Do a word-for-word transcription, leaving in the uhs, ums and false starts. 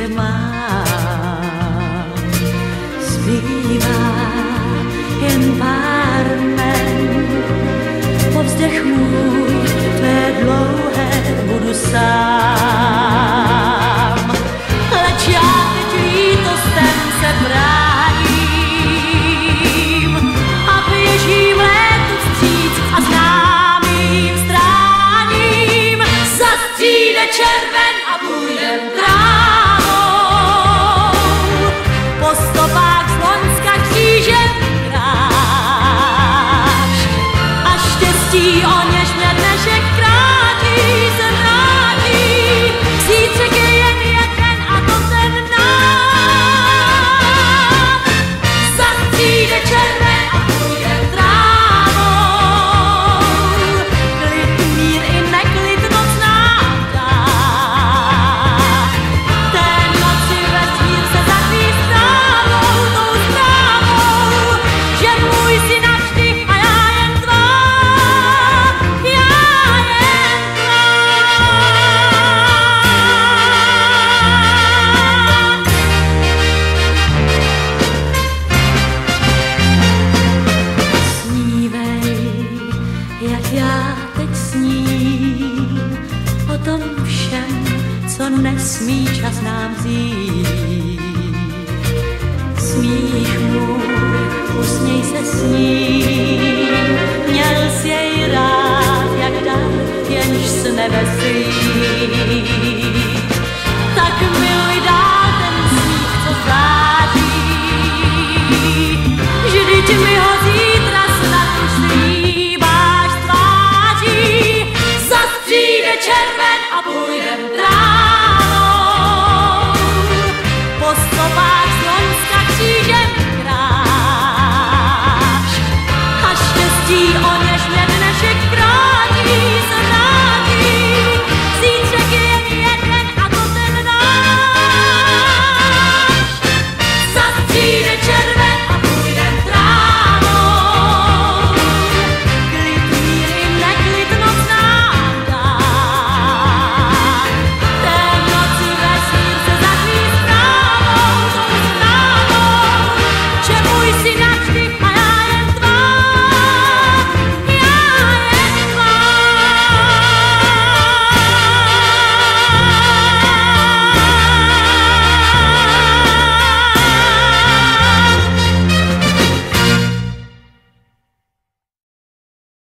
tě mám. Zbývá jen pár men, povzdech můj tvé dlouhé budu sám. Leč já teď lítostem se bráním a běžím létu vstříc a známým stráním. Zastříde červen a půjdem trávou, po stopách z Loňska křížem kráč. A štěstí, o něž mě dnešek krátí, se vrátí. Zítřek je jen jeden a to ten náš. Zastříde červen a půjdem trávou, klid, mír i neklid noc nám dá. Té noci vesmír se zaklí zprávou, tou zprávou, že můj si navždy a já jen tvá, já jen tvá. Snívej, jak já teď sním, o tom všem, co nesmí čas nám vzít.